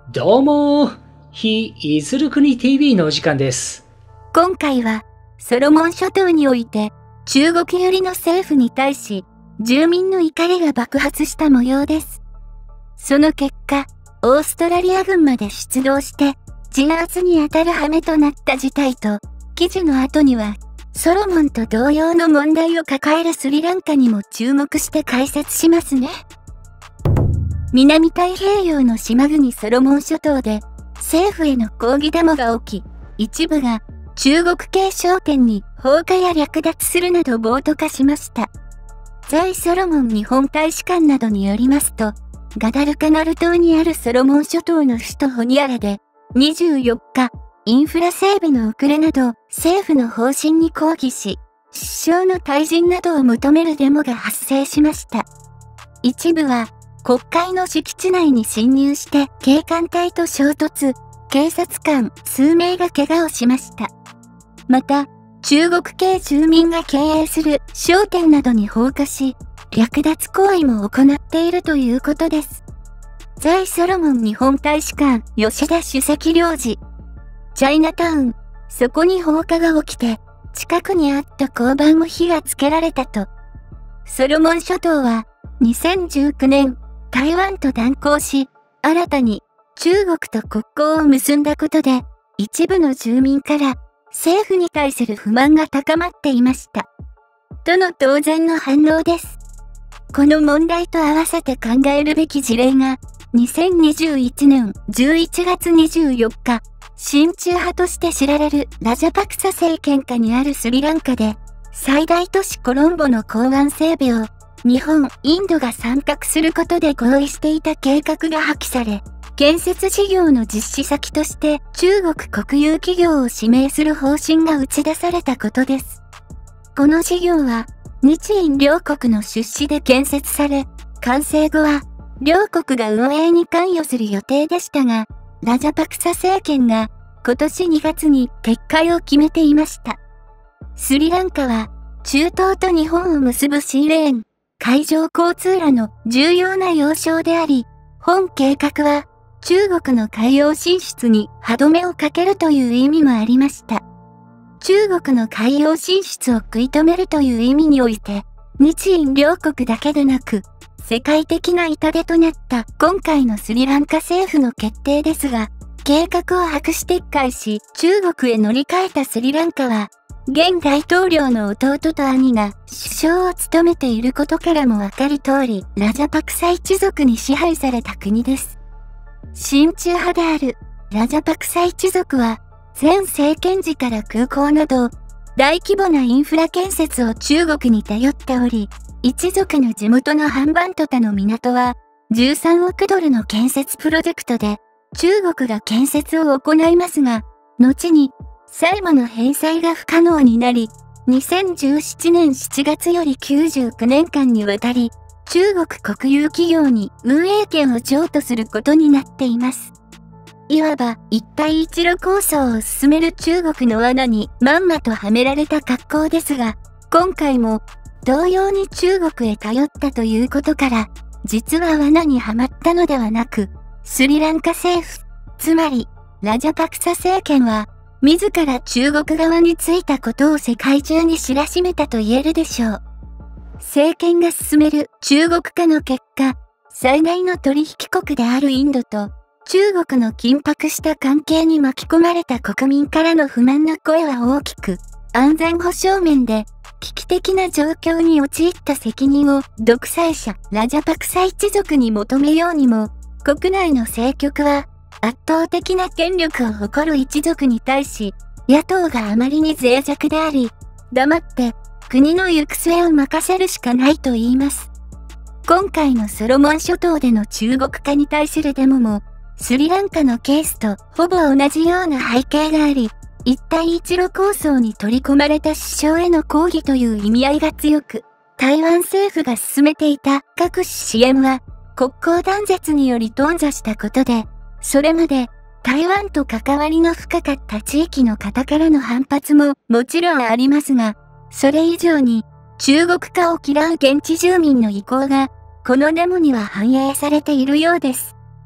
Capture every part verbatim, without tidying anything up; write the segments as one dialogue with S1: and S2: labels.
S1: どうもー、ひいずる国 ティーブイ のお時間です。
S2: 今回は、ソロモン諸島において、中国寄りの政府に対し、住民の怒りが爆発した模様です。その結果、オーストラリア軍まで出動して、鎮圧に当たる羽目となった事態と、記事の後には、ソロモンと同様の問題を抱えるスリランカにも注目して解説しますね。南太平洋の島国ソロモン諸島で、政府への抗議デモが起き、一部が中国系商店に放火や略奪するなど暴徒化しました。在ソロモン日本大使館などによりますと、ガダルカナル島にあるソロモン諸島の首都ホニアラで、にじゅうよっか、インフラ整備の遅れなど政府の方針に抗議し、首相の退陣などを求めるデモが発生しました。一部は、国会の敷地内に侵入して警官隊と衝突、警察官数名が怪我をしました。また、中国系住民が経営する商店などに放火し、略奪行為も行っているということです。在ソロモン日本大使館吉田主席領事。チャイナタウン、そこに放火が起きて、近くにあった交番も火がつけられたと。ソロモン諸島は、にせんじゅうきゅうねん、台湾と断交し、新たに中国と国交を結んだことで、一部の住民から政府に対する不満が高まっていました。との当然の反応です。この問題と合わせて考えるべき事例が、にせんにじゅういちねんじゅういちがつにじゅうよっか、親中派として知られるラジャパクサ政権下にあるスリランカで、最大都市コロンボの港湾整備を日本、インドが参画することで合意していた計画が破棄され、建設事業の実施先として中国国有企業を指名する方針が打ち出されたことです。この事業は、日印両国の出資で建設され、完成後は、両国が運営に関与する予定でしたが、ラジャパクサ政権が今年にがつに撤回を決めていました。スリランカは、中東と日本を結ぶシーレーン、海上交通路の重要な要衝であり、本計画は中国の海洋進出に歯止めをかけるという意味もありました。中国の海洋進出を食い止めるという意味において、日印両国だけでなく、世界的な痛手となった今回のスリランカ政府の決定ですが、計画を白紙撤回し中国へ乗り換えたスリランカは、現大統領の弟と兄が首相を務めていることからもわかる通り、ラジャパクサ一族に支配された国です。親中派であるラジャパクサ一族は、前政権時から空港など、大規模なインフラ建設を中国に頼っており、一族の地元のハンバントタの港は、じゅうさんおくドルの建設プロジェクトで、中国が建設を行いますが、後に、債務の返済が不可能になり、にせんじゅうななねんしちがつよりきゅうじゅうきゅうねんかんにわたり、中国国有企業に運営権を譲渡することになっています。いわば一帯一路構想を進める中国の罠にまんまとはめられた格好ですが、今回も同様に中国へ頼ったということから、実は罠にはまったのではなく、スリランカ政府、つまりラジャパクサ政権は、自ら中国側についたことを世界中に知らしめたと言えるでしょう。政権が進める中国化の結果、最大の取引国であるインドと中国の緊迫した関係に巻き込まれた国民からの不満の声は大きく、安全保障面で危機的な状況に陥った責任を独裁者ラジャパクサ一族に求めようにも、国内の政局は圧倒的な権力を誇る一族に対し、野党があまりに脆弱であり、黙って国の行く末を任せるしかないと言います。今回のソロモン諸島での中国化に対するデモも、スリランカのケースとほぼ同じような背景があり、一帯一路構想に取り込まれた首相への抗議という意味合いが強く、台湾政府が進めていた各種支援は、国交断絶により頓挫したことで、それまで台湾と関わりの深かった地域の方からの反発ももちろんありますが、それ以上に中国化を嫌う現地住民の意向がこのデモには反映されているようです。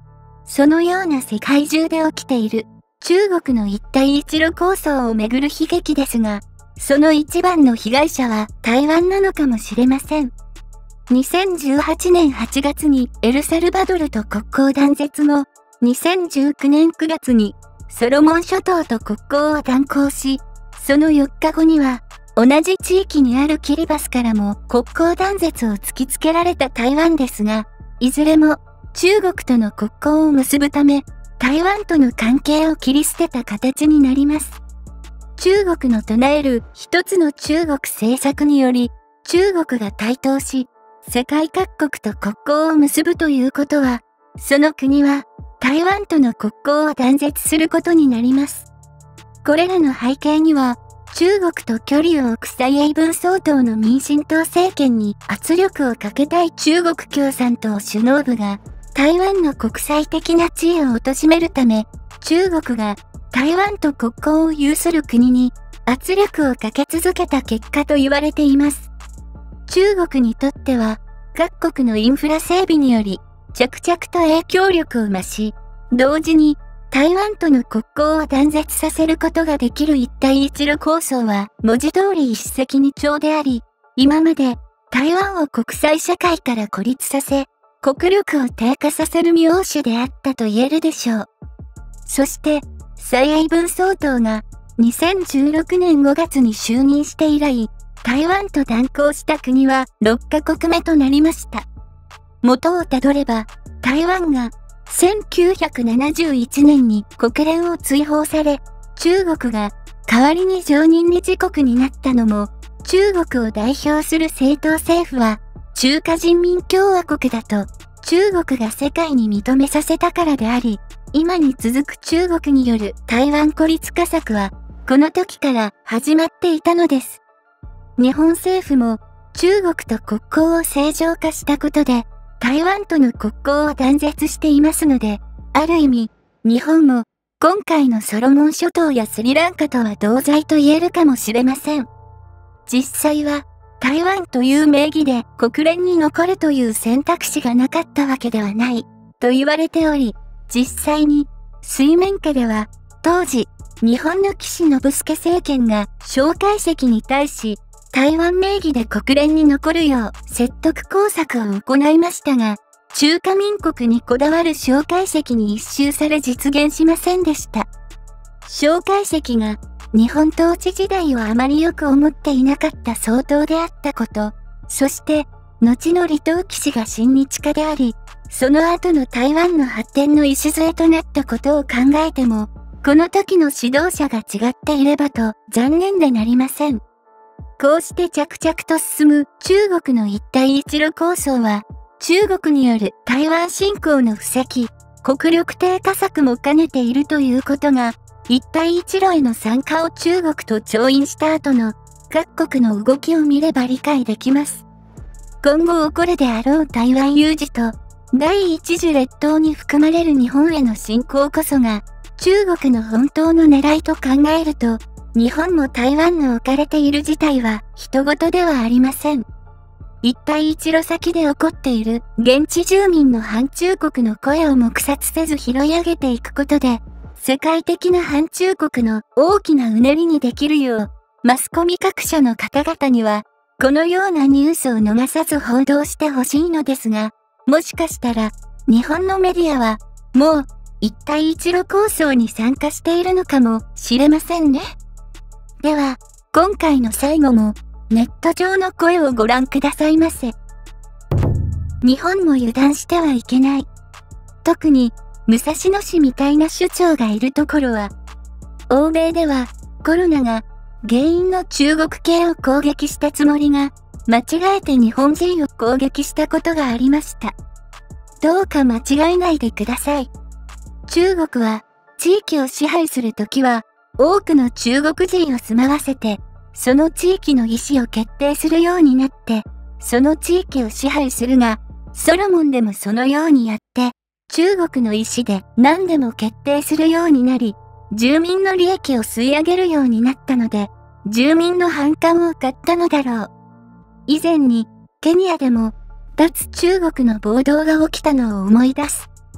S2: そのような世界中で起きている中国の一帯一路構想をめぐる悲劇ですが、その一番の被害者は台湾なのかもしれません。にせんじゅうはちねんはちがつにエルサルバドルと国交断絶後、にせんじゅうきゅうねんくがつにソロモン諸島と国交を断交し、そのよっかごには同じ地域にあるキリバスからも国交断絶を突きつけられた台湾ですが、いずれも中国との国交を結ぶため、台湾との関係を切り捨てた形になります。中国の唱える一つの中国政策により、中国が台頭し、世界各国と国交を結ぶということは、その国は台湾との国交を断絶することになります。これらの背景には、中国と距離を置く蔡英文総統の民進党政権に圧力をかけたい中国共産党首脳部が、台湾の国際的な地位を貶めるため、中国が台湾と国交を有する国に圧力をかけ続けた結果と言われています。中国にとっては、各国のインフラ整備により、着々と影響力を増し、同時に台湾との国交を断絶させることができる一帯一路構想は文字通り一石二鳥であり、今まで台湾を国際社会から孤立させ、国力を低下させる妙手であったと言えるでしょう。そして、蔡英文総統がにせんじゅうろくねんごがつに就任して以来、台湾と断交した国はろっかこくめとなりました。元をたどれば、台湾がせんきゅうひゃくななじゅういちねんに国連を追放され、中国が代わりに常任理事国になったのも、中国を代表する政党政府は、中華人民共和国だと中国が世界に認めさせたからであり、今に続く中国による台湾孤立化策は、この時から始まっていたのです。日本政府も中国と国交を正常化したことで、台湾との国交を断絶していますので、ある意味、日本も今回のソロモン諸島やスリランカとは同罪と言えるかもしれません。実際は、台湾という名義で国連に残るという選択肢がなかったわけではないと言われており、実際に水面下では当時日本の岸信介政権が蒋介石に対し台湾名義で国連に残るよう説得工作を行いましたが、中華民国にこだわる蒋介石に一蹴され実現しませんでした。蒋介石が日本統治時代をあまりよく思っていなかった総統であったこと、そして、後の李登輝氏が親日家であり、その後の台湾の発展の礎となったことを考えても、この時の指導者が違っていればと残念でなりません。こうして着々と進む中国の一帯一路構想は、中国による台湾侵攻の布石、国力低下策も兼ねているということが、一帯一路への参加を中国と調印した後の各国の動きを見れば理解できます。今後起こるであろう台湾有事と第一次列島に含まれる日本への侵攻こそが中国の本当の狙いと考えると、日本も台湾の置かれている事態は人事ではありません。一帯一路先で起こっている現地住民の反中国の声を黙殺せず拾い上げていくことで、世界的な反中国の大きなうねりにできるよう、マスコミ各社の方々には、このようなニュースを逃さず報道してほしいのですが、もしかしたら、日本のメディアは、もう、一帯一路構想に参加しているのかもしれませんね。では、今回の最後も、ネット上の声をご覧くださいませ。日本も油断してはいけない。特に、武蔵野市みたいな首長がいるところは、欧米ではコロナが原因の中国系を攻撃したつもりが、間違えて日本人を攻撃したことがありました。どうか間違えないでください。中国は地域を支配するときは、多くの中国人を住まわせて、その地域の意思を決定するようになって、その地域を支配するが、ソロモンでもそのようにやって、中国の意思で何でも決定するようになり、住民の利益を吸い上げるようになったので、住民の反感を買ったのだろう。以前に、ケニアでも、脱中国の暴動が起きたのを思い出す。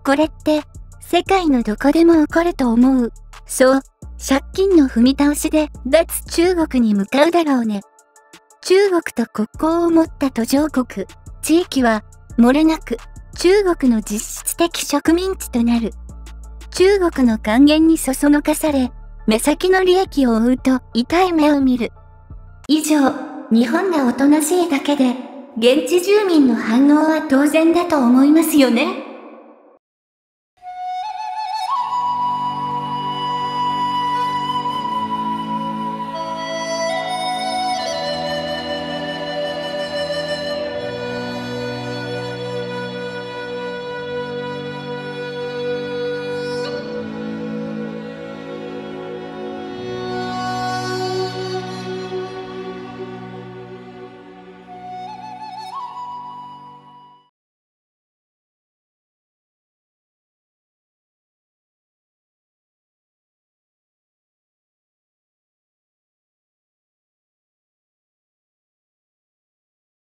S2: これって、世界のどこでも起こると思う。そう、借金の踏み倒しで脱中国に向かうだろうね。中国と国交を持った途上国、地域は、漏れなく、中国の実質的植民地となる。中国の還元にそそのかされ、目先の利益を追うと痛い目を見る。以上、日本がおとなしいだけで、現地住民の反応は当然だと思いますよね。